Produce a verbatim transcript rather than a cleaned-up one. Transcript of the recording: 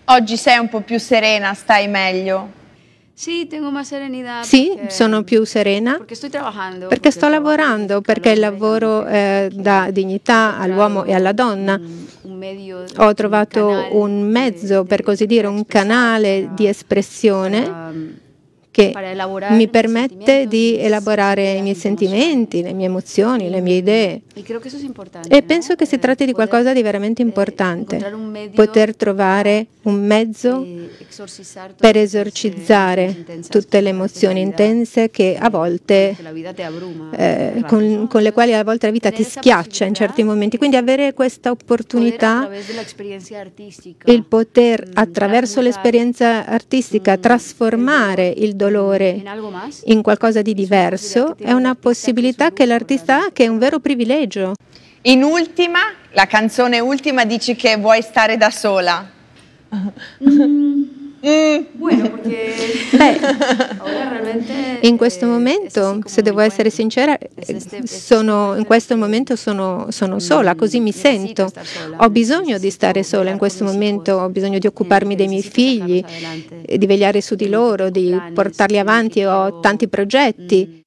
Oggi sei un po' più serena, stai meglio? Sì, sono più serena perché sto lavorando, perché il lavoro eh, dà dignità all'uomo e alla donna. Ho trovato un mezzo, per così dire, un canale di espressione che mi permette di elaborare i miei sentimenti, le mie emozioni, le mie idee. E penso che si tratti di qualcosa di veramente importante, poter trovare un mezzo per esorcizzare tutte le emozioni intense che a volte, eh, con, con le quali a volte la vita ti schiaccia in certi momenti. Quindi avere questa opportunità, il poter attraverso l'esperienza artistica trasformare il dolore in qualcosa di diverso, è una possibilità che l'artista ha, che è un vero privilegio. In ultima, la canzone ultima dici che vuoi stare da sola. Mm. Bueno, perché Beh, in questo momento, se devo essere sincera, sono, in questo momento sono, sono sola, così mi sento. Ho bisogno di stare sola in questo momento, ho bisogno di occuparmi dei miei figli, di vegliare su di loro, di portarli avanti, ho tanti progetti.